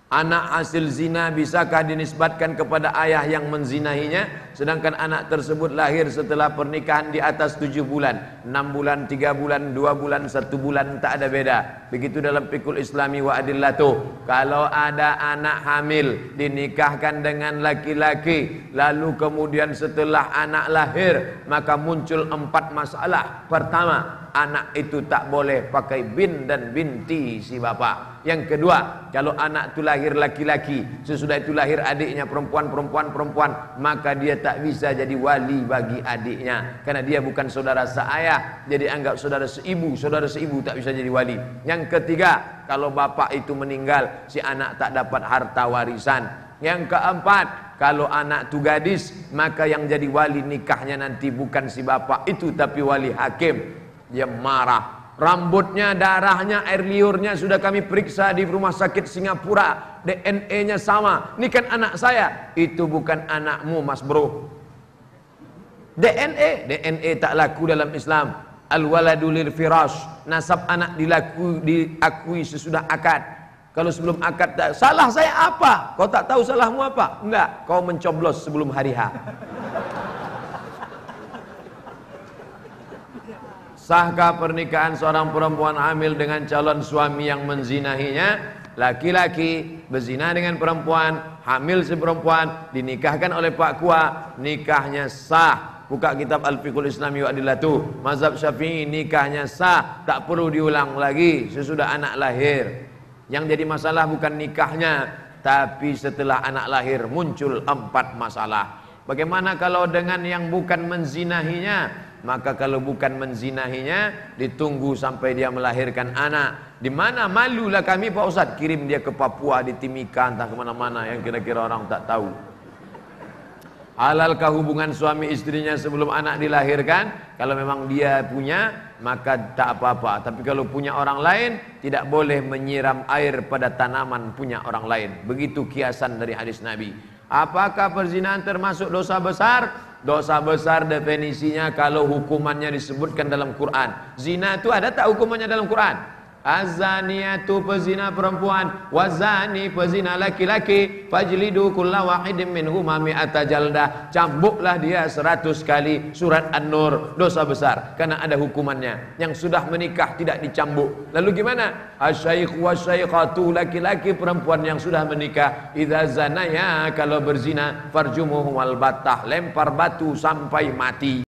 Anak hasil zina bisakah dinisbatkan kepada ayah yang menzinahinya, sedangkan anak tersebut lahir setelah pernikahan di atas 7 bulan, 6 bulan, 3 bulan, 2 bulan, 1 bulan, tak ada beda. Begitu dalam fikul islami wa adillatuh. Kalau ada anak hamil dinikahkan dengan laki-laki, lalu kemudian setelah anak lahir maka muncul 4 masalah. Pertama, anak itu tak boleh pakai bin dan binti si bapak. Yang kedua, kalau anak itu lahir laki-laki, sesudah itu lahir adiknya perempuan, maka dia tak bisa jadi wali bagi adiknya, karena dia bukan saudara seayah, jadi anggap saudara seibu tak bisa jadi wali. Yang ketiga, kalau bapak itu meninggal, si anak tak dapat harta warisan. Yang keempat, kalau anak itu gadis, maka yang jadi wali nikahnya nanti bukan si bapak itu, tapi wali hakim. Dia marah. Rambutnya, darahnya, air liurnya sudah kami periksa di rumah sakit Singapura, DNA-nya sama. Ini kan anak saya. Itu bukan anakmu, mas bro. DNA tak laku dalam Islam. Al-waladu lil firash. Nasab anak diakui sesudah akad. Kalau sebelum akad tak, salah saya apa? Kau tak tahu salahmu apa? Enggak, kau mencoblos sebelum hari H. Sahkah pernikahan seorang perempuan hamil dengan calon suami yang menzinahinya? Laki-laki berzina dengan perempuan, hamil si perempuan, dinikahkan oleh Pak Kua, nikahnya sah. Buka kitab Al-Fiqhul Islami wa Adillatuh. Mazhab Syafi'i nikahnya sah, tak perlu diulang lagi sesudah anak lahir. Yang jadi masalah bukan nikahnya, tapi setelah anak lahir muncul 4 masalah. Bagaimana kalau dengan yang bukan menzinahinya? Maka kalau bukan menzinahinya, ditunggu sampai dia melahirkan anak. Di mana malulah kami Pak Ustadz, kirim dia ke Papua, di Timika, entah kemana-mana yang kira-kira orang tak tahu. Halalkah hubungan suami istrinya sebelum anak dilahirkan? Kalau memang dia punya, maka tak apa-apa. Tapi kalau punya orang lain, tidak boleh menyiram air pada tanaman punya orang lain. Begitu kiasan dari hadis Nabi. Apakah perzinahan termasuk dosa besar? Dosa besar definisinya kalau hukumannya disebutkan dalam Quran. Zina itu ada tak hukumannya dalam Quran? Az-zaniyatu pezina perempuan, wazani pezina laki-laki, fajlidu kulla wahidin minhuma mi'ata jaldah. Cambuklah dia 100 kali. Surat An-Nur, dosa besar karena ada hukumannya. Yang sudah menikah tidak dicambuk. Lalu gimana? Asy-syaikh wasyaikhatu, laki-laki perempuan yang sudah menikah, idza zanaya, kalau berzina, farjumuhum al-battah, lempar batu sampai mati.